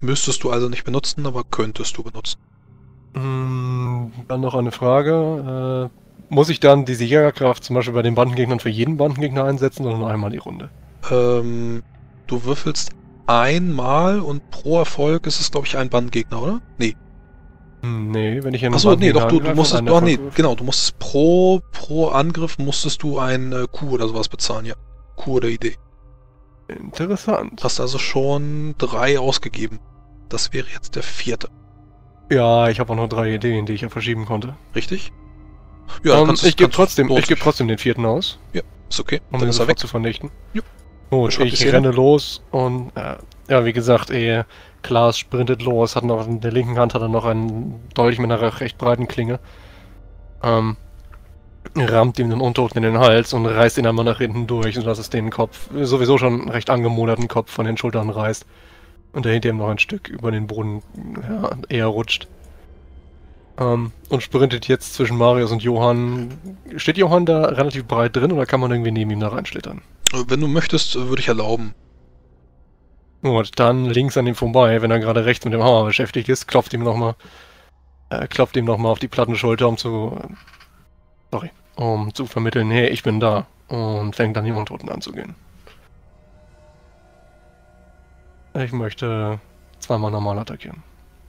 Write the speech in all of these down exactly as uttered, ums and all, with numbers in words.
Müsstest du also nicht benutzen, aber könntest du benutzen. Mm, Dann noch eine Frage. Äh, muss ich dann diese Jägerkraft zum Beispiel bei den Bandengegnern für jeden Bandengegner einsetzen oder nur einmal die Runde? Ähm, du würfelst einmal und pro Erfolg ist es, glaube ich, ein Bandgegner, oder? Nee. Hm, nee, wenn ich einen Achso, nee, Bandengegner doch, du, du angreife und musstest, einen doch, Erfolg nee, würfel. genau, du musstest pro, pro Angriff musstest du ein äh, Q oder sowas bezahlen, ja. Q oder Idee. Interessant. Hast also schon drei ausgegeben. Das wäre jetzt der vierte. Ja, ich habe auch noch drei Ideen, die ich ja verschieben konnte. Richtig? Ja, Ähm, kannst du ich gebe kannst, trotzdem, lohnt ich gebe sich. trotzdem den vierten aus, Ja, ist okay. um Dann den ist er sofort weg. zu vernichten. Jo. Gut, Beschreib die ich Szene. renne los und äh, ja, wie gesagt, eh, Klaas sprintet los, hat noch in der linken Hand hat er noch einen Dolch mit einer recht breiten Klinge. Ähm, rammt ihm den Untoten in den Hals und reißt ihn einmal nach hinten durch, sodass es den Kopf, sowieso schon recht angemoderten Kopf von den Schultern reißt. Und dahinter ihm noch ein Stück über den Boden ja, eher rutscht. Ähm, und sprintet jetzt zwischen Marius und Johann. Steht Johann da relativ breit drin oder kann man irgendwie neben ihm da reinschlittern? Wenn du möchtest, würde ich erlauben. Gut, dann links an ihm vorbei, wenn er gerade rechts mit dem Hammer beschäftigt ist, klopft ihm nochmal äh, klopft ihm nochmal auf die Plattenschulter, um zu äh, sorry, um zu vermitteln, hey, ich bin da. Und fängt dann die Untoten an zu gehen. Ich möchte zweimal normal attackieren.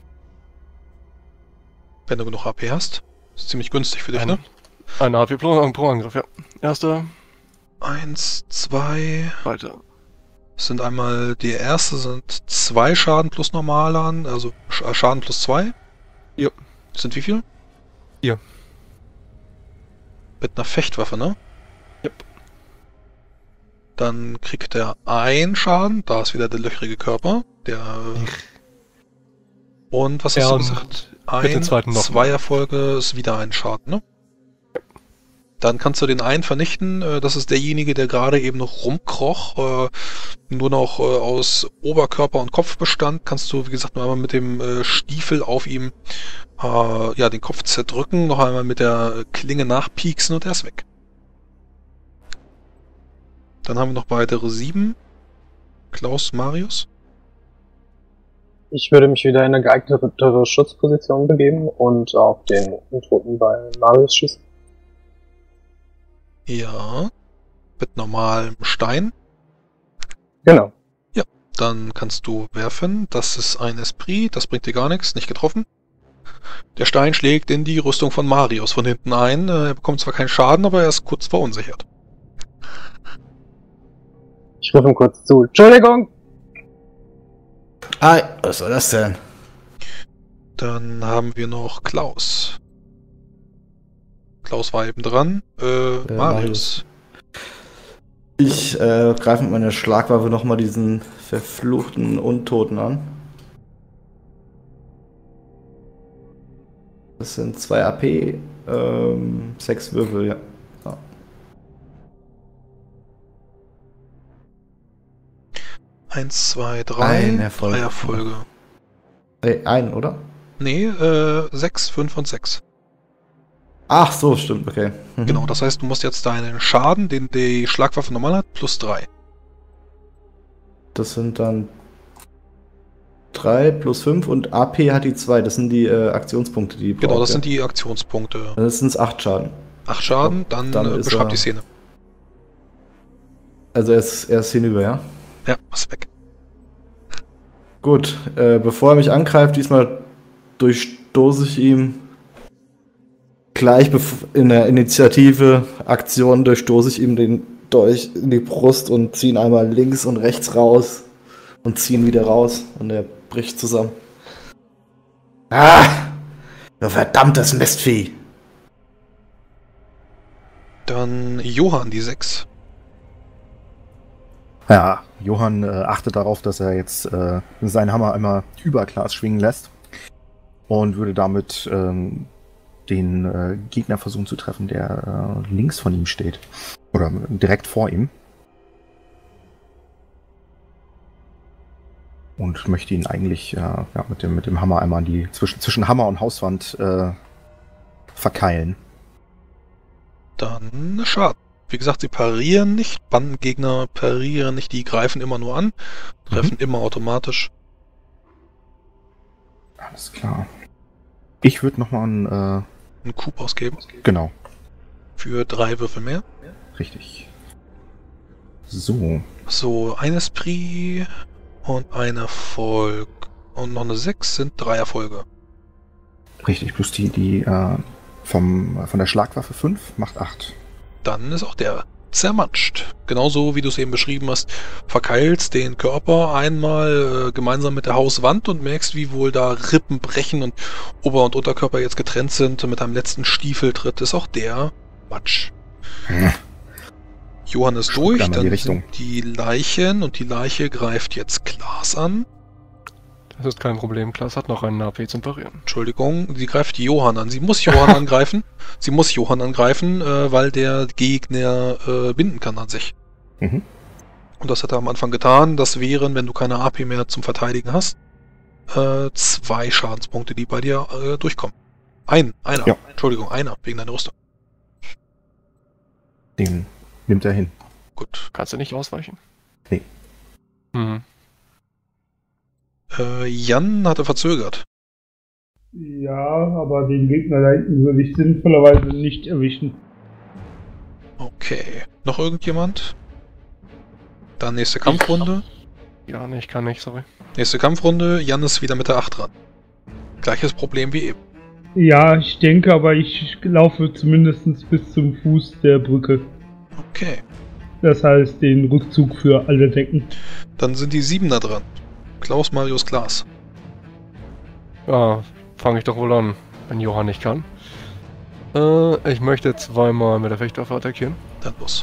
Wenn du genug H P hast. Ist ziemlich günstig für dich, Ein, ne? Eine H P pro, pro Angriff, ja. Erster, Eins, zwei. weiter. Es sind einmal, die erste sind zwei Schaden plus normaler, also Sch- Schaden plus zwei. Ja. Das sind wie viel? Vier. Mit einer Fechtwaffe, ne? Yep. Dann kriegt er ein Schaden, da ist wieder der löchrige Körper. Der. Und was hast Ja, du und gesagt? mit den Ein, zweiten noch zwei mal. Erfolge ist wieder ein Schaden, ne? Dann kannst du den einen vernichten. äh, Das ist derjenige, der gerade eben noch rumkroch. äh, Nur noch äh, aus Oberkörper und Kopf bestand. Kannst du, wie gesagt, noch einmal mit dem äh, Stiefel auf ihm äh, ja, den Kopf zerdrücken. Noch einmal mit der Klinge nachpieksen und er ist weg. Dann haben wir noch weitere sieben. Klaus, Marius. Ich würde mich wieder in eine geeignetere Schutzposition begeben und auf den Untoten bei Marius schießen. Ja. Mit normalem Stein. Genau. Dann kannst du werfen. Das ist ein Esprit. Das bringt dir gar nichts. Nicht getroffen. Der Stein schlägt in die Rüstung von Marius von hinten ein. Er bekommt zwar keinen Schaden, aber er ist kurz verunsichert. Ich rufe ihm kurz zu. Entschuldigung! Ah, was soll das denn? Dann haben wir noch Klaus. Klaus war eben dran. Äh, Äh, Marius. Ich äh, greife mit meiner Schlagwaffe nochmal diesen verfluchten Untoten an. Das sind zwei A P, ähm, sechs Würfel, ja. ja. Eins, zwei, drei. Ein Erfolg. Drei Erfolge. Ey, ein, oder? Nee, äh, sechs, fünf und sechs. Ach so, stimmt, okay. Mhm. Genau, das heißt, du musst jetzt deinen Schaden, den die Schlagwaffe normal hat, plus drei. Das sind dann drei plus fünf und A P hat die zwei. Das sind die äh, Aktionspunkte, die Genau, braucht, das ja. sind die Aktionspunkte. Das sind acht Schaden. Acht Schaden, dann, Dann äh, ist beschreib er- die Szene. Also er ist, er ist hinüber, ja? Ja, ist weg. Gut, äh, bevor er mich angreift, diesmal durchstoße ich ihm gleich bev- in der Initiative Aktion durchstoße ich ihm den Dolch in die Brust und ziehe ihn einmal links und rechts raus und ziehe ihn wieder raus und er bricht zusammen. Ah! Du verdammtes Mistvieh! Dann Johann, die sechs. Ja, Johann äh, achtet darauf, dass er jetzt äh, seinen Hammer einmal über Klaas schwingen lässt und würde damit ähm, den äh, Gegner versuchen zu treffen, der äh, links von ihm steht. Oder direkt vor ihm. Und möchte ihn eigentlich äh, ja, mit, dem, mit dem Hammer einmal an die zwischen, zwischen Hammer und Hauswand äh, verkeilen. Dann Schaden. Wie gesagt, sie parieren nicht. Bandengegner parieren nicht, die greifen immer nur an. Treffen Mhm. immer automatisch. Alles klar. Ich würde nochmal einen, äh, einen Coup ausgeben. Genau. Für drei Würfel mehr. Richtig. So. So, ein Esprit und ein Erfolg. Und noch eine sechs sind drei Erfolge. Richtig, plus die, die äh, vom, von der Schlagwaffe fünf macht acht. Dann ist auch der zermatscht. Genauso wie du es eben beschrieben hast, verkeilst den Körper einmal äh, gemeinsam mit der Hauswand und merkst, wie wohl da Rippen brechen und Ober- und Unterkörper jetzt getrennt sind. Und mit einem letzten Stiefeltritt ist auch der Matsch. Hm. Johann ist Spuck durch, einmal in die dann Richtung. sind die Leichen und die Leiche greift jetzt Klaas an. Das ist kein Problem. Klaas hat noch einen A P zum Parieren. Entschuldigung, sie greift Johann an. Sie muss Johann angreifen. Sie muss Johann angreifen, äh, weil der Gegner äh, binden kann an sich. Mhm. Und das hat er am Anfang getan. Das wären, wenn du keine A P mehr zum Verteidigen hast, äh, zwei Schadenspunkte, die bei dir äh, durchkommen. Ein, einer. Ja. Entschuldigung, einer, wegen deiner Rüstung. Den nimmt er hin. Gut. Kannst du nicht ausweichen? Nee. Hm. Äh, Jan hatte verzögert. Ja, aber den Gegner da hinten würde ich sinnvollerweise nicht erwischen. Okay. Noch irgendjemand? Dann nächste Kampfrunde. Ja, nee, ich kann nicht, sorry. Nächste Kampfrunde. Jan ist wieder mit der acht dran. Gleiches Problem wie eben. Ja, ich denke, aber ich laufe zumindest bis zum Fuß der Brücke. Okay. Das heißt, den Rückzug für alle Decken. Dann sind die Siebener dran. Klaus, Marius, Klaas. Ja, fange ich doch wohl an, wenn Johann nicht kann. Äh, ich möchte zweimal mit der Fechtwaffe attackieren. Dann los.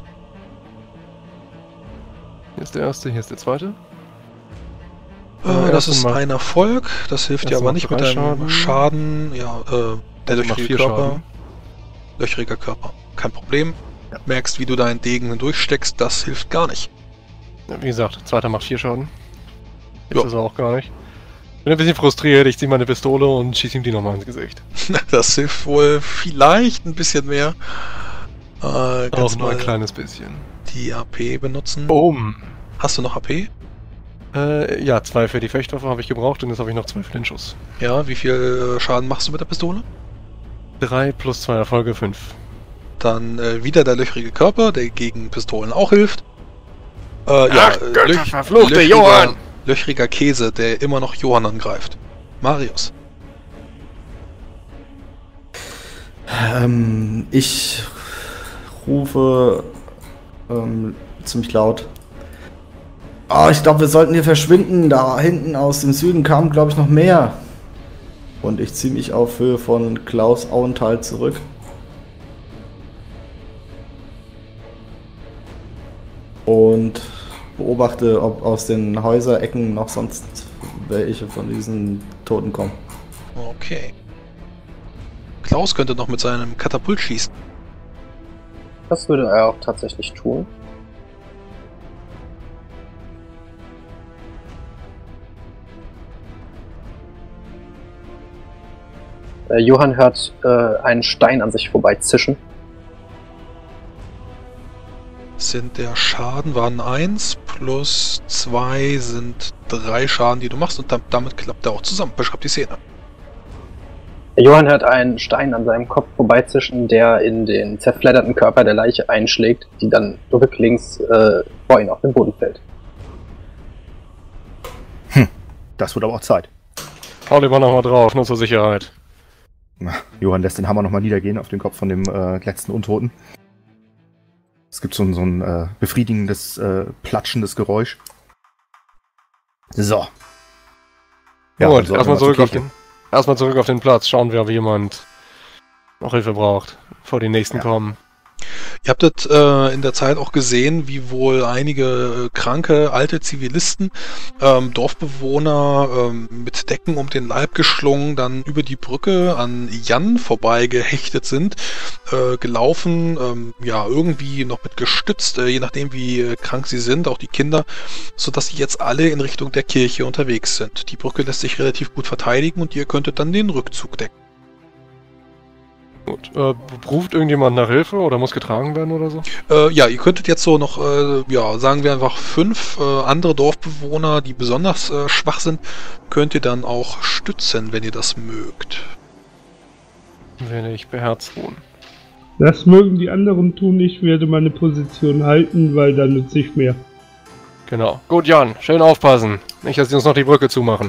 Hier ist der erste, hier ist der zweite. Äh, Äh, das erste ist Mal- ein Erfolg. Das hilft dir erste aber Mal nicht mit drei deinem Schaden. Schaden. Ja, äh, der Also macht löchrige vier Körper. Schaden. Löchriger Körper. Kein Problem. Ja. Merkst, wie du deinen Degen hindurchsteckst. Das hilft gar nicht. Ja, wie gesagt, zweiter macht vier Schaden. Jetzt Ja. ist er auch gar nicht. Bin ein bisschen frustriert, ich ziehe meine Pistole und schieße ihm die nochmal ins Gesicht. Das hilft wohl vielleicht ein bisschen mehr. Äh, Auch kannst nur ein mal kleines bisschen. die A P benutzen. Boom! Hast du noch A P? Äh, ja, zwei für die Fechtwaffe habe ich gebraucht und jetzt habe ich noch zwei für den Schuss. Ja, wie viel äh, Schaden machst du mit der Pistole? Drei plus zwei Erfolge, fünf. Dann äh, wieder der löchrige Körper, der gegen Pistolen auch hilft. Äh, ja, Ach, äh, Götter, löch- verfluchte löchriger- Johann! Löchriger Käse, der immer noch Johann angreift. Marius. Ähm, ich rufe ähm, ziemlich laut. Ah, ich glaube, wir sollten hier verschwinden. Da hinten aus dem Süden kamen, glaube ich, noch mehr. Und ich ziehe mich auf Höhe von Klaus Auenthal zurück. Und beobachte, ob aus den Häuserecken noch sonst welche von diesen Toten kommen. Okay. Klaus könnte noch mit seinem Katapult schießen. Das würde er auch tatsächlich tun. Äh, Johann hört äh, einen Stein an sich vorbei zischen. Sind der Schaden waren eins plus zwei sind drei Schaden, die du machst und da, damit klappt er auch zusammen. Beschreib die Szene. Johann hört einen Stein an seinem Kopf vorbeizischen, der in den zerfledderten Körper der Leiche einschlägt, die dann rücklings äh, vor ihn auf den Boden fällt. Das wird aber auch Zeit. Hau lieber nochmal drauf, nur zur Sicherheit. Johann lässt den Hammer nochmal niedergehen auf den Kopf von dem äh, letzten Untoten. Es gibt so ein, so ein äh, befriedigendes, äh, platschendes Geräusch. So. Ja, Gut, also erstmal zur zurück, auf Kirche. den- erstmal zurück auf den Platz. Schauen wir, ob jemand noch Hilfe braucht, bevor die nächsten Ja. kommen. Ihr habt das äh, in der Zeit auch gesehen, wie wohl einige äh, kranke, alte Zivilisten, ähm, Dorfbewohner ähm, mit Decken um den Leib geschlungen, dann über die Brücke an Jan vorbei gehechtet sind, äh, gelaufen, ähm, ja, irgendwie noch mit gestützt, äh, je nachdem wie äh, krank sie sind, auch die Kinder, sodass sie jetzt alle in Richtung der Kirche unterwegs sind. Die Brücke lässt sich relativ gut verteidigen und ihr könntet dann den Rückzug decken. Gut. Äh, ruft irgendjemand nach Hilfe oder muss getragen werden oder so? Äh, ja, ihr könntet jetzt so noch, äh, ja, sagen wir einfach fünf äh, andere Dorfbewohner, die besonders äh, schwach sind, könnt ihr dann auch stützen, wenn ihr das mögt. Werde ich beherzt ruhen. Das mögen die anderen tun, ich werde meine Position halten, weil dann nütze ich mehr. Genau. Gut, Jan, schön aufpassen. Nicht, dass sie uns noch die Brücke zumachen.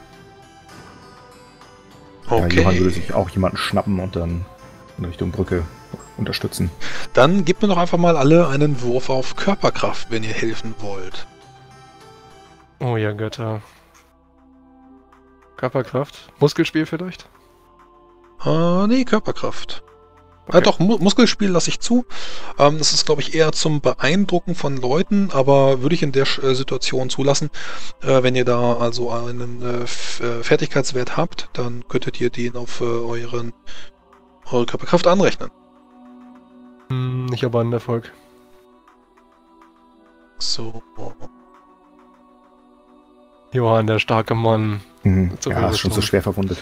Ja, Okay. Johann würde sich auch jemanden schnappen und dann in Richtung Brücke unterstützen. Dann gebt mir doch einfach mal alle einen Wurf auf Körperkraft, wenn ihr helfen wollt. Oh ja, Götter. Körperkraft? Muskelspiel vielleicht? Äh, nee, Körperkraft. Okay. Äh, doch, Mu Muskelspiel lasse ich zu. Ähm, das ist, glaube ich, eher zum Beeindrucken von Leuten, aber würde ich in der äh, Situation zulassen. Äh, wenn ihr da also einen äh, F äh, Fertigkeitswert habt, dann könntet ihr den auf äh, euren, eure Körperkraft anrechnen. Hm, nicht aber ein Erfolg. So. Johann, der starke Mann. Mhm. Zu Ja, viel ist schon so Rüstung. schwer verwundet.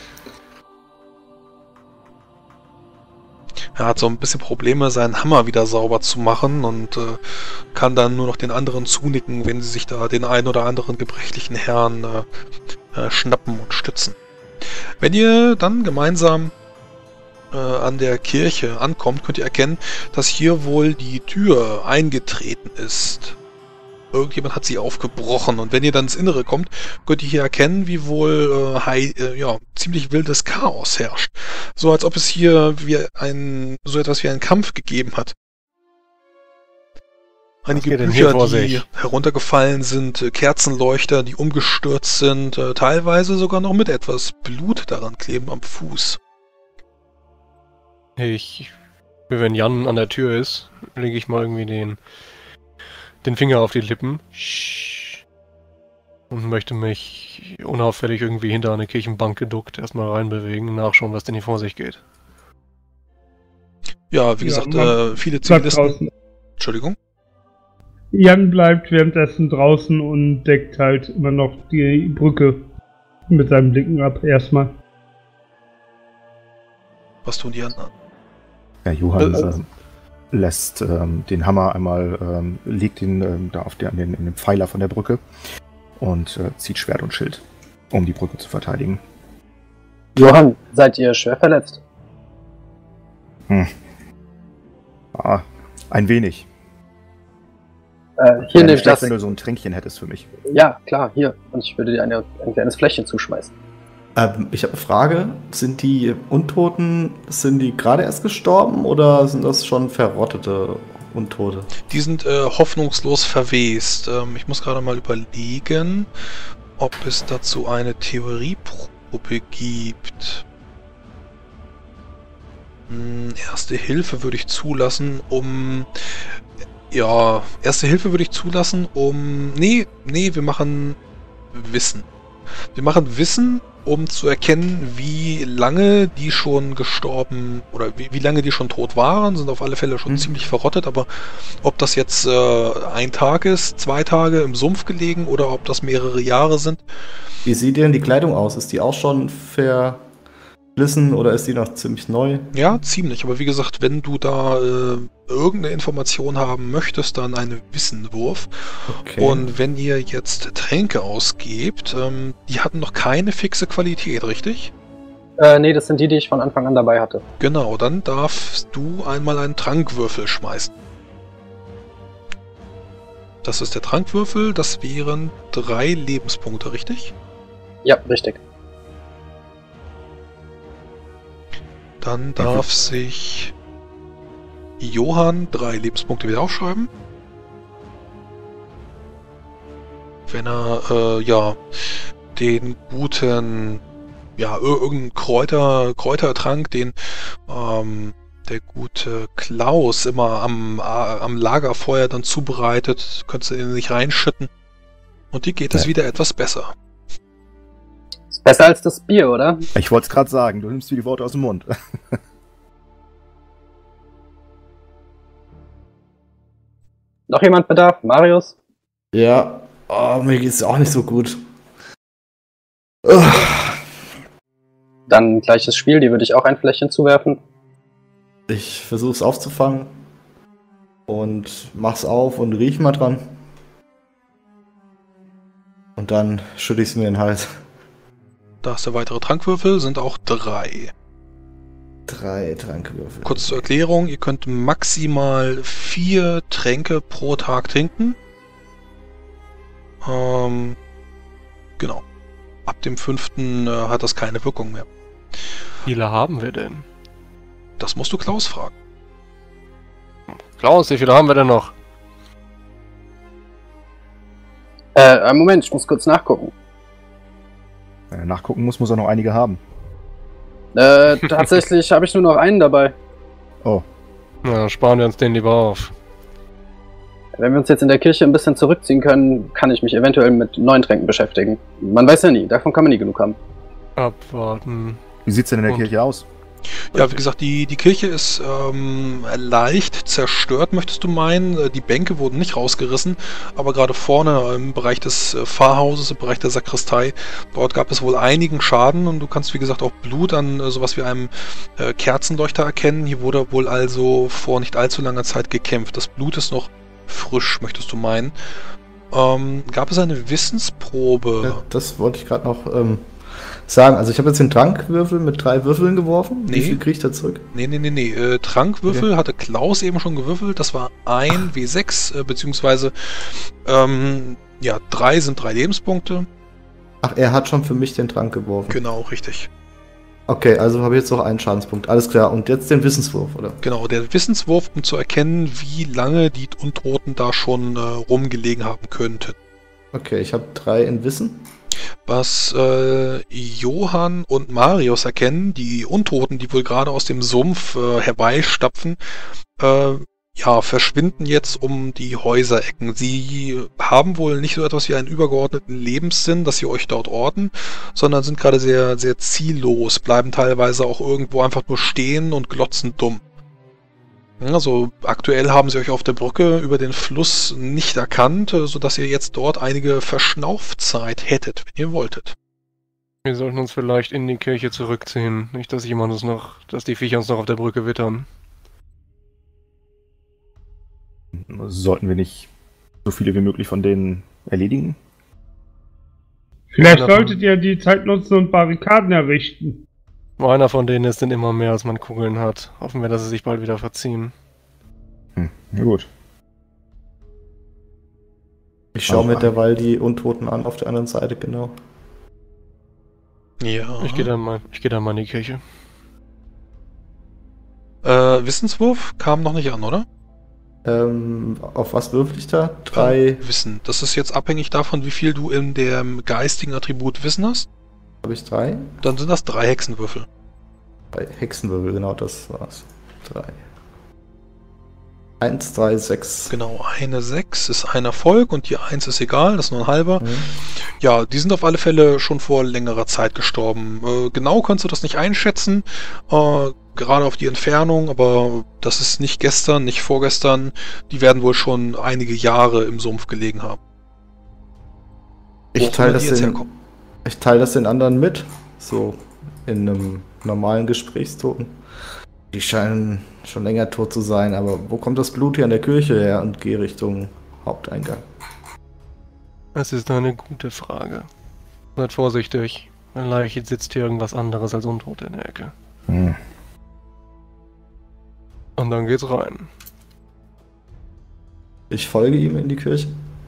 Er hat so ein bisschen Probleme, seinen Hammer wieder sauber zu machen und äh, kann dann nur noch den anderen zunicken, wenn sie sich da den einen oder anderen gebrechlichen Herrn äh, äh, schnappen und stützen. Wenn ihr dann gemeinsam äh, an der Kirche ankommt, könnt ihr erkennen, dass hier wohl die Tür eingetreten ist. Irgendjemand hat sie aufgebrochen und wenn ihr dann ins Innere kommt, könnt ihr hier erkennen, wie wohl äh, hei, äh, ja, ziemlich wildes Chaos herrscht. So als ob es hier wie ein, so etwas wie einen Kampf gegeben hat. Einige geht denn hier Bücher, vor die sich? heruntergefallen sind, äh, Kerzenleuchter, die umgestürzt sind, äh, teilweise sogar noch mit etwas Blut daran kleben am Fuß. Ich, wenn Jan an der Tür ist, lege ich mal irgendwie den, den Finger auf die Lippen. Und möchte mich unauffällig irgendwie hinter eine Kirchenbank geduckt erstmal reinbewegen, nachschauen, was denn hier vor sich geht. Ja, wie Ja, gesagt, man äh, viele Bleibt Zivilisten... draußen. Entschuldigung? Jan bleibt währenddessen draußen und deckt halt immer noch die Brücke mit seinen Blicken ab, erstmal. Was tun die anderen? Ja, Johann Äh, ähm, lässt ähm, den Hammer einmal, ähm, legt ihn ähm, da auf der, an den, in den Pfeiler von der Brücke und äh, zieht Schwert und Schild, um die Brücke zu verteidigen. Johann, seid ihr schwer verletzt? Hm. Ah, ein wenig. Äh, hier Wäre nehmt nicht schlecht, das. wenn du so ein Tränkchen hättest für mich. Ja, klar, hier. Und ich würde dir eine, ein kleines Fläschchen zuschmeißen. Ähm, ich habe eine Frage. Sind die Untoten, sind die gerade erst gestorben oder sind das schon verrottete Untote? Die sind äh, hoffnungslos verwest. Ähm, ich muss gerade mal überlegen, ob es dazu eine Theorieprobe gibt. Hm, Erste Hilfe würde ich zulassen, um... Ja, Erste Hilfe würde ich zulassen, um... Nee, nee, wir machen Wissen. Wir machen Wissen, um zu erkennen, wie lange die schon gestorben oder wie, wie lange die schon tot waren, sind auf alle Fälle schon Mhm. ziemlich verrottet, aber ob das jetzt äh, ein Tag ist, zwei Tage im Sumpf gelegen oder ob das mehrere Jahre sind, Wie sieht denn die Kleidung aus? Ist die auch schon verflissen oder ist die noch ziemlich neu? ja, ziemlich. Aber wie gesagt, wenn du da äh, irgendeine Information haben möchtest, dann einen Wissenwurf. Okay. Und wenn ihr jetzt Tränke ausgebt, ähm, die hatten noch keine fixe Qualität, richtig? Äh, nee, das sind die, die ich von Anfang an dabei hatte. Genau, dann darfst du einmal einen Trankwürfel schmeißen. Das ist der Trankwürfel, das wären drei Lebenspunkte, richtig? Ja, richtig. Dann darf sich Johann drei Lebenspunkte wieder aufschreiben. Wenn er, äh, ja, den guten, ja, ir- irgendeinen Kräuter, Kräutertrank, den, ähm, der gute Klaus immer am, a- am Lagerfeuer dann zubereitet, könntest du den nicht reinschütten. Und dir geht es Ja. wieder etwas besser. Ist besser als das Bier, oder? Ich wollte es gerade sagen, du nimmst mir die Worte aus dem Mund. Noch jemand Bedarf? Marius? Ja, oh, mir geht's auch nicht so gut. Ugh. Dann gleiches Spiel, die würde ich auch ein Fläschchen zuwerfen. Ich versuche es aufzufangen und mach's auf und riech mal dran. Und dann schütte ich es mir in den Hals. Da ist der weitere Trankwürfel, sind auch drei. Drei Trankwürfel. Kurz zur Erklärung, ihr könnt maximal vier Tränke pro Tag trinken. Ähm, genau. Ab dem fünften äh, hat das keine Wirkung mehr. Wie viele haben wir denn? Das musst du Klaus fragen. Klaus, wie viele haben wir denn noch? Äh, einen Moment, ich muss kurz nachgucken. Wenn er nachgucken muss, muss er noch einige haben. Äh, tatsächlich habe ich nur noch einen dabei. Oh, Na, dann sparen wir uns den lieber auf. Wenn wir uns jetzt in der Kirche ein bisschen zurückziehen können, kann ich mich eventuell mit neuen Tränken beschäftigen. Man weiß ja nie, davon kann man nie genug haben. Abwarten. wie sieht's denn in der Und- Kirche aus? Ja, wie gesagt, die, die Kirche ist ähm, leicht zerstört, möchtest du meinen. Äh, Die Bänke wurden nicht rausgerissen, aber gerade vorne im Bereich des äh, Pfarrhauses, im Bereich der Sakristei, dort gab es wohl einigen Schaden und du kannst, wie gesagt, auch Blut an äh, sowas wie einem äh, Kerzenleuchter erkennen. Hier wurde wohl also vor nicht allzu langer Zeit gekämpft. Das Blut ist noch frisch, möchtest du meinen. Ähm, gab es eine Wissensprobe? Ja, das wollte ich gerade noch ähm, sagen. Also ich habe jetzt den Trankwürfel mit drei Würfeln geworfen. Nee. Wie viel kriege ich da zurück? Nee, nee, nee, nee. Äh, Trankwürfel hatte Klaus eben schon gewürfelt. Das war ein W sechs, äh, beziehungsweise ähm, ja, drei sind drei Lebenspunkte. Ach, er hat schon für mich den Trank geworfen. Genau, richtig. Okay, also habe ich jetzt noch einen Schadenspunkt. Alles klar. Und jetzt den Wissenswurf, oder? Genau, der Wissenswurf, um zu erkennen, wie lange die Untoten da schon äh, rumgelegen haben könnten. Okay, ich habe drei in Wissen. Was äh, Johann und Marius erkennen, die Untoten, die wohl gerade aus dem Sumpf äh, herbeistapfen, äh, ja, verschwinden jetzt um die Häuserecken. Sie haben wohl nicht so etwas wie einen übergeordneten Lebenssinn, dass sie euch dort orten, sondern sind gerade sehr, sehr ziellos, bleiben teilweise auch irgendwo einfach nur stehen und glotzen dumm. Also aktuell haben sie euch auf der Brücke über den Fluss nicht erkannt, äh, sodass ihr jetzt dort einige Verschnaufzeit hättet, wenn ihr wolltet. Wir sollten uns vielleicht in die Kirche zurückziehen. Nicht, dass jemand uns noch, dass die Viecher uns noch auf der Brücke wittern. Sollten wir nicht so viele wie möglich von denen erledigen? Vielleicht Einer von- solltet ihr die Zeit nutzen und Barrikaden errichten. Einer von denen ist denn immer mehr, als man Kugeln hat. Hoffen wir, dass sie sich bald wieder verziehen. Hm, na gut. Ich schaue mir Ah. derweil die Untoten an auf der anderen Seite, genau. Ja. Ich gehe dann mal, ich gehe dann mal in die Kirche. Äh, Wissenswurf kam noch nicht an, oder? Ähm, auf was würfel ich da? Drei, Äh, Wissen. Das ist jetzt abhängig davon, wie viel du in dem geistigen Attribut Wissen hast. habe ich drei? Dann sind das drei Hexenwürfel. Drei Hexenwürfel, genau das war's. Drei. Eins, drei, sechs. Genau, eine sechs ist ein Erfolg und die eins ist egal, das ist nur ein halber. Mhm. Ja, die sind auf alle Fälle schon vor längerer Zeit gestorben. Äh, genau kannst du das nicht einschätzen, äh, gerade auf die Entfernung, aber das ist nicht gestern, nicht vorgestern. Die werden wohl schon einige Jahre im Sumpf gelegen haben. Wo Ich auch teile immer das, die jetzt den- herkommen. ich teil das den anderen mit. So in einem normalen Gesprächstoten. Die scheinen schon länger tot zu sein, aber wo kommt das Blut hier an der Kirche her und gehe Richtung Haupteingang? Es ist eine gute Frage. Seid vorsichtig. Vielleicht sitzt hier irgendwas anderes als Untote in der Ecke. Hm. Und dann geht's rein. Ich folge ihm in die Kirche.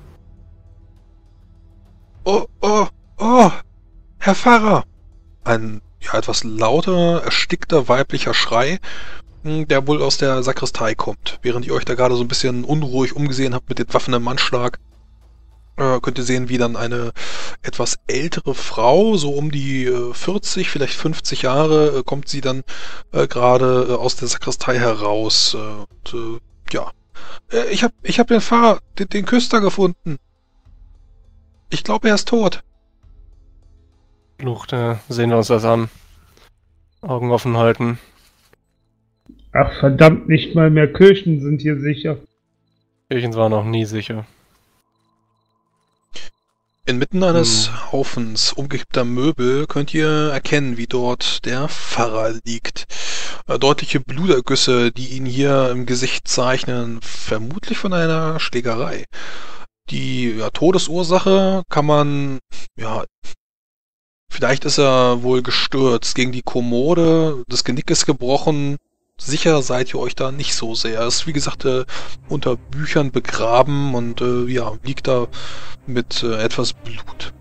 Oh, oh, oh, Herr Pfarrer! Ein ja, etwas lauter, erstickter weiblicher Schrei, mh, der wohl aus der Sakristei kommt. Während ihr euch da gerade so ein bisschen unruhig umgesehen habt mit den Waffen im Anschlag, äh, könnt ihr sehen, wie dann eine etwas ältere Frau, so um die äh, vierzig, vielleicht fünfzig Jahre, äh, kommt sie dann äh, gerade äh, aus der Sakristei heraus. Äh, und, äh, ja, äh, ich hab, ich hab den Pfarrer, den, den Küster gefunden. Ich glaube, er ist tot. Flucht, äh, sehen wir uns das an. Augen offen halten. Ach verdammt, nicht mal mehr Kirchen sind hier sicher. Kirchen waren noch nie sicher. Inmitten eines hm. Haufens umgekippter Möbel könnt ihr erkennen, wie dort der Pfarrer liegt. Äh, deutliche Blutergüsse, die ihn hier im Gesicht zeichnen, vermutlich von einer Schlägerei. Die ja, Todesursache kann man, ja, vielleicht ist er wohl gestürzt gegen die Kommode, das Genick ist gebrochen. Sicher seid ihr euch da nicht so sehr. Er ist, wie gesagt, äh, unter Büchern begraben und äh, ja, liegt da mit äh, etwas Blut.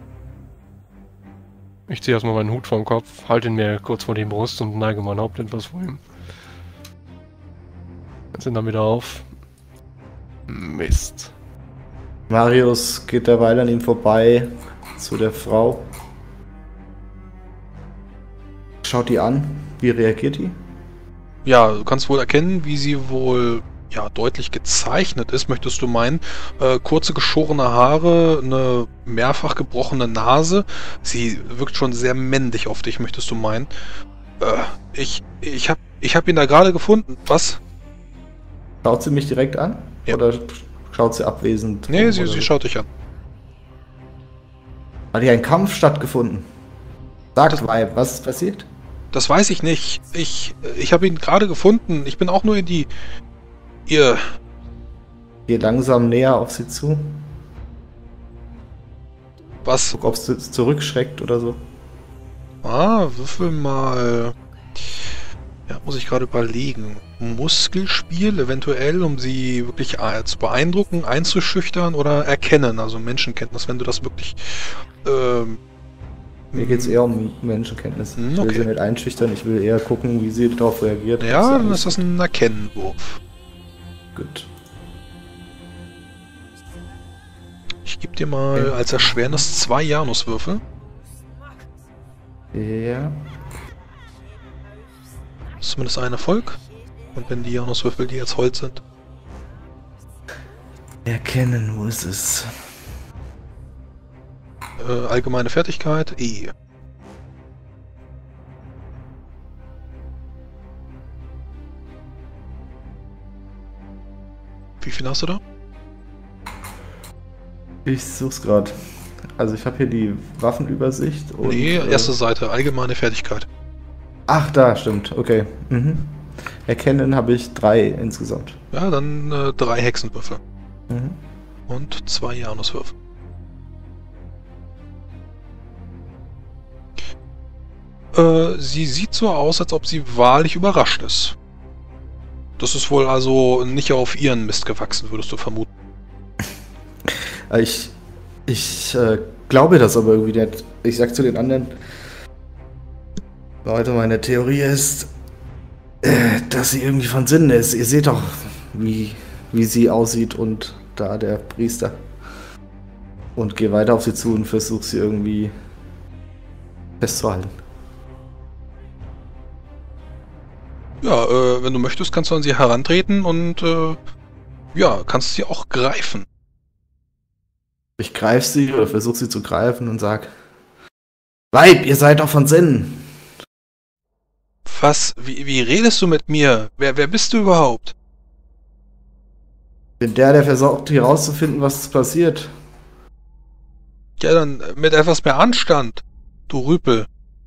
Ich ziehe erstmal meinen Hut vom Kopf, halte ihn mir kurz vor die Brust und neige mein Haupt etwas vor ihm. Jetzt sind dann wieder auf. Mist. Marius geht derweil an ihm vorbei zu der Frau. Schaut die an. Wie reagiert die? Ja, du kannst wohl erkennen, wie sie wohl ja deutlich gezeichnet ist, möchtest du meinen. Äh, kurze geschorene Haare, eine mehrfach gebrochene Nase. Sie wirkt schon sehr männlich auf dich, möchtest du meinen. Äh, ich ich hab, ich hab ihn da gerade gefunden. Was? Schaut sie mich direkt an? Ja. Oder schaut sie abwesend? Nee, um, sie, sie schaut dich an. Hat hier ein Kampf stattgefunden? Sagt Weib, was ist passiert? Das weiß ich nicht. Ich, ich habe ihn gerade gefunden. Ich bin auch nur in die... Ihr... Geh langsam näher auf sie zu. Was? Guck, ob sie zurückschreckt oder so. Ah, würfel mal... Ja, muss ich gerade überlegen. Muskelspiel eventuell, um sie wirklich zu beeindrucken, einzuschüchtern oder erkennen. Also Menschenkenntnis, wenn du das wirklich... Ähm, Mir geht es eher um Menschenkenntnis. Ich will okay. sie nicht einschüchtern, ich will eher gucken, wie sie darauf reagiert. Ja, dann ist das ein Erkennenwurf. Gut. Ich gebe dir mal okay. als Erschwernis zwei Januswürfel. Ja. Zumindest ein Erfolg. Und wenn die Januswürfel, die jetzt Holz sind. Erkennen, wo ist es? Äh, allgemeine Fertigkeit, E. Wie viel hast du da? Ich such's gerade. Also ich habe hier die Waffenübersicht und... Nee, erste äh, Seite, allgemeine Fertigkeit. Ach, da, stimmt, okay. Mhm. Erkennen habe ich drei insgesamt. Ja, dann äh, drei Hexenwürfel. Mhm. Und zwei Januswürfel. Äh, sie sieht so aus, als ob sie wahrlich überrascht ist. Das ist wohl also nicht auf ihren Mist gewachsen, würdest du vermuten. Ich, ich äh, glaube das aber irgendwie nicht. Ich sag zu den anderen, Leute, meine Theorie ist, äh, dass sie irgendwie von Sinnen ist. Ihr seht doch, wie, wie sie aussieht und da der Priester. Und geh weiter auf sie zu und versuch sie irgendwie festzuhalten. Ja, äh, wenn du möchtest, kannst du an sie herantreten und, äh, ja, kannst sie auch greifen. Ich greif sie oder versuch sie zu greifen und sag, Weib, ihr seid doch von Sinnen. Was? Wie, wie redest du mit mir? Wer, wer bist du überhaupt? Ich bin der, der versucht, hier rauszufinden, was passiert. Ja, dann mit etwas mehr Anstand, du Rüpel.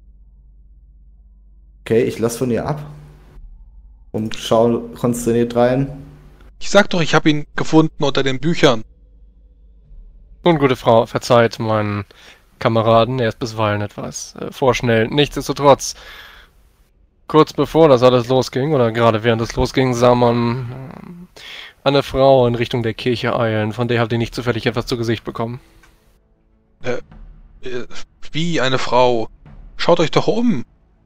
Okay, ich lass von ihr ab. Und schau konsterniert rein. Ich sag doch, ich habe ihn gefunden unter den Büchern. Nun, gute Frau, verzeiht meinen Kameraden, er ist bisweilen etwas äh, vorschnell. Nichtsdestotrotz, kurz bevor das alles losging, oder gerade während es losging, sah man äh, eine Frau in Richtung der Kirche eilen. Von der habt ihr nicht zufällig etwas zu Gesicht bekommen. Äh, äh, wie eine Frau? Schaut euch doch um.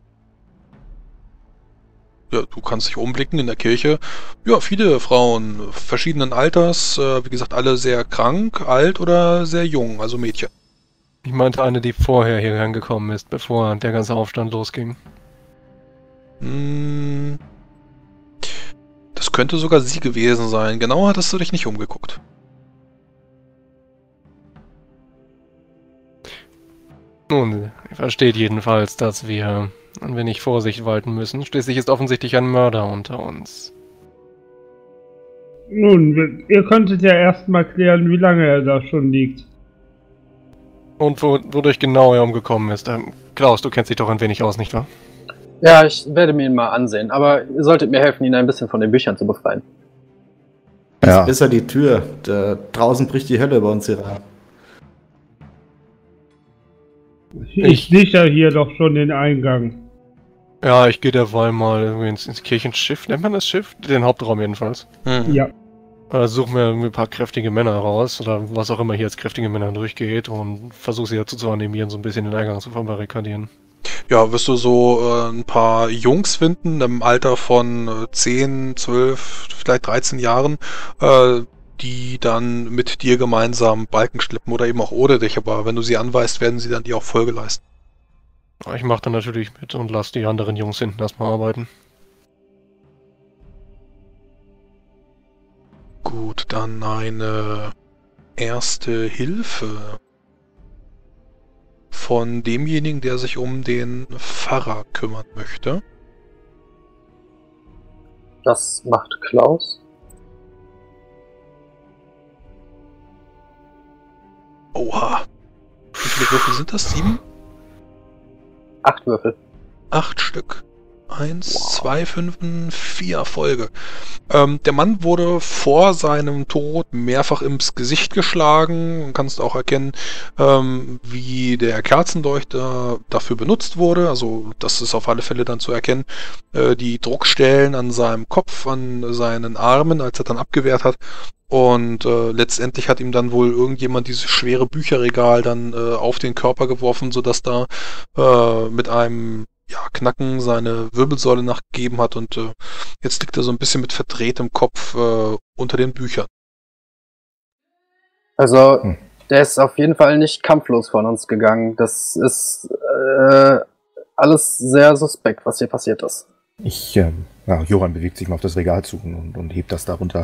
Ja, du kannst dich umblicken in der Kirche. Ja, viele Frauen verschiedenen Alters, äh, wie gesagt, alle sehr krank, alt oder sehr jung, also Mädchen. Ich meinte eine, die vorher hier reingekommen ist, bevor der ganze Aufstand losging. Hm, das könnte sogar sie gewesen sein. Genauer hattest du dich nicht umgeguckt. Nun, ihr versteht jedenfalls, dass wir ein wenig Vorsicht walten müssen. Schließlich ist offensichtlich ein Mörder unter uns. Nun, ihr könntet ja erstmal klären, wie lange er da schon liegt. Und wo, wodurch genau er umgekommen ist. Ähm, Klaus, du kennst dich doch ein wenig aus, nicht wahr? Ja, ich werde mir ihn mal ansehen, aber ihr solltet mir helfen, ihn ein bisschen von den Büchern zu befreien. Ja. Besser die Tür. Da draußen bricht die Hölle bei uns hier rein. Ich sichere hier doch schon den Eingang. Ja, ich gehe derweil mal irgendwie ins, ins Kirchenschiff. Nennt man das Schiff? Den Hauptraum jedenfalls. Mhm. Ja. Äh, such mir irgendwie ein paar kräftige Männer raus, oder was auch immer hier als kräftige Männer durchgeht, und versuche sie dazu zu animieren, so ein bisschen den Eingang zu verbarrikadieren. Ja, wirst du so äh, ein paar Jungs finden, im Alter von äh, zehn, zwölf, vielleicht dreizehn Jahren, äh, die dann mit dir gemeinsam Balken schleppen oder eben auch ohne dich, aber wenn du sie anweist, werden sie dann dir auch Folge leisten. Ich mache dann natürlich mit und lasse die anderen Jungs hinten erstmal arbeiten. Gut, dann eine erste Hilfe von demjenigen, der sich um den Pfarrer kümmern möchte. Das macht Klaus. Oha. Wie viele Würfel sind das? Sieben? Acht Würfel. Acht Stück. Eins, wow. zwei, fünf, vier Erfolge. Ähm, der Mann wurde vor seinem Tod mehrfach ins Gesicht geschlagen. Du kannst auch erkennen, ähm, wie der Kerzenleuchter dafür benutzt wurde. Also das ist auf alle Fälle dann zu erkennen. Äh, die Druckstellen an seinem Kopf, an seinen Armen, als er dann abgewehrt hat. Und äh, letztendlich hat ihm dann wohl irgendjemand dieses schwere Bücherregal dann äh, auf den Körper geworfen, sodass da äh, mit einem ja, Knacken seine Wirbelsäule nachgegeben hat und äh, jetzt liegt er so ein bisschen mit verdrehtem Kopf äh, unter den Büchern. Also, Hm. der ist auf jeden Fall nicht kampflos von uns gegangen. Das ist äh, alles sehr suspekt, was hier passiert ist. Ich, ähm, ja, Johann bewegt sich mal auf das Regal zu und, und hebt das darunter.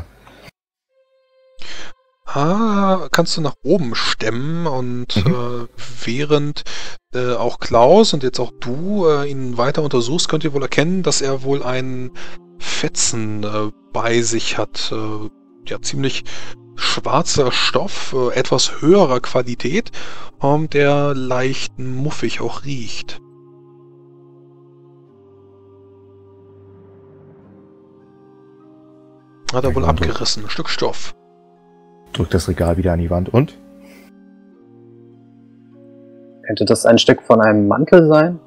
Ah, kannst du nach oben stemmen und Mhm. äh, während äh, auch Klaus und jetzt auch du äh, ihn weiter untersuchst, könnt ihr wohl erkennen, dass er wohl einen Fetzen äh, bei sich hat. Äh, ja, ziemlich schwarzer Stoff, äh, etwas höherer Qualität, ähm, der leicht muffig auch riecht. Hat er wohl Ja, abgerissen, ein Stück Stoff. Drückt das Regal wieder an die Wand und? Könnte das ein Stück von einem Mantel sein?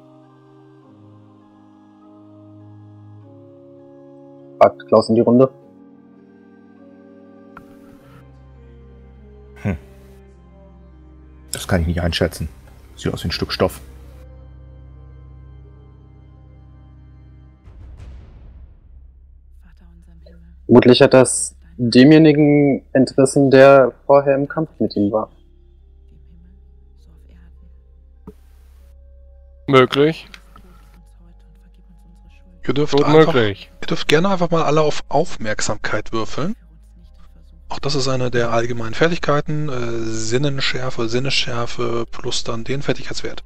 Fragt Klaus in die Runde. Hm. Das kann ich nicht einschätzen. Sieht aus wie ein Stück Stoff. Vermutlich hat das demjenigen entrissen, der vorher im Kampf mit ihm war. Möglich. Ihr dürft, Gut einfach, möglich. ihr dürft gerne einfach mal alle auf Aufmerksamkeit würfeln. Auch das ist eine der allgemeinen Fertigkeiten. Äh, Sinnenschärfe, Sinnesschärfe plus dann den Fertigkeitswert.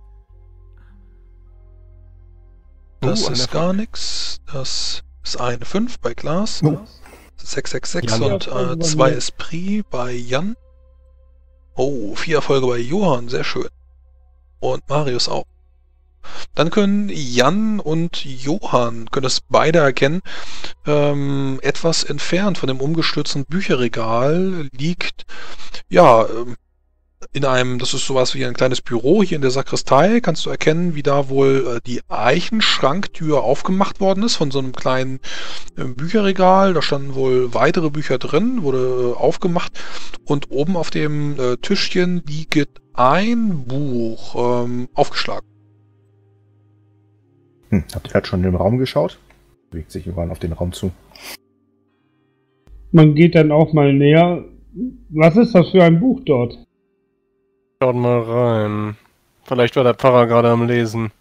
Das Uh, ist gar nichts. Das ist eine fünf bei Glas. Oh. sechs sechs sechs Jan. und äh, zwei Esprit bei Jan. Oh, vier Erfolge bei Johann, sehr schön. Und Marius auch. Dann können Jan und Johann, können es beide erkennen, ähm, etwas entfernt von dem umgestürzten Bücherregal liegt, ja, ähm, in einem, das ist sowas wie ein kleines Büro hier in der Sakristei, kannst du erkennen, wie da wohl äh, die Eichenschranktür aufgemacht worden ist von so einem kleinen äh, Bücherregal. Da standen wohl weitere Bücher drin, wurde äh, aufgemacht und oben auf dem äh, Tischchen liegt ein Buch ähm, aufgeschlagen. Hm. Habt ihr gerade schon in den Raum geschaut? Bewegt sich Johann auf den Raum zu. Man geht dann auch mal näher. Was ist das für ein Buch dort? Schaut mal rein. Vielleicht war der Pfarrer gerade am Lesen.